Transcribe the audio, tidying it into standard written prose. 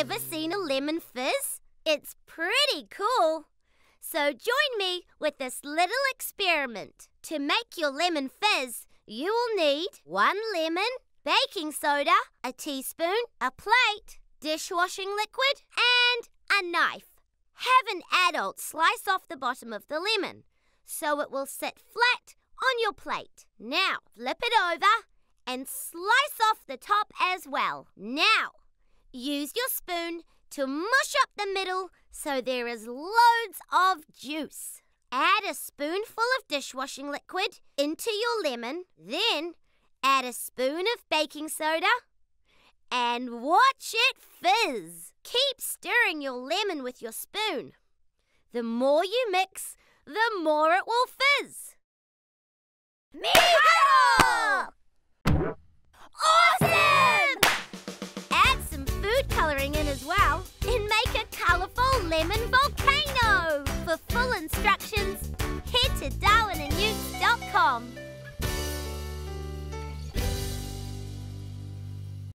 Ever seen a lemon fizz? It's pretty cool. So join me with this little experiment. To make your lemon fizz, you will need 1 lemon, baking soda, a teaspoon, a plate, dishwashing liquid, and a knife. Have an adult slice off the bottom of the lemon so it will sit flat on your plate. Now, flip it over and slice off the top as well. Now, use your spoon to mush up the middle so there is loads of juice. Add a spoonful of dishwashing liquid into your lemon, then add a spoon of baking soda and watch it fizz. Keep stirring your lemon with your spoon. The more you mix, the more it will fizz. Miharo! Awesome! Add some food colouring in as well and make a colourful lemon volcano. For full instructions, head to Darwin.